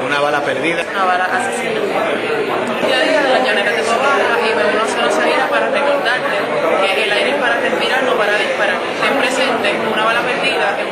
Una bala perdida. Una bala asesina. Día a día de la llanera de Tobaja y me uno a Cero Zaira para recordarte que el aire es para respirar, no para disparar. Ten presente, una bala perdida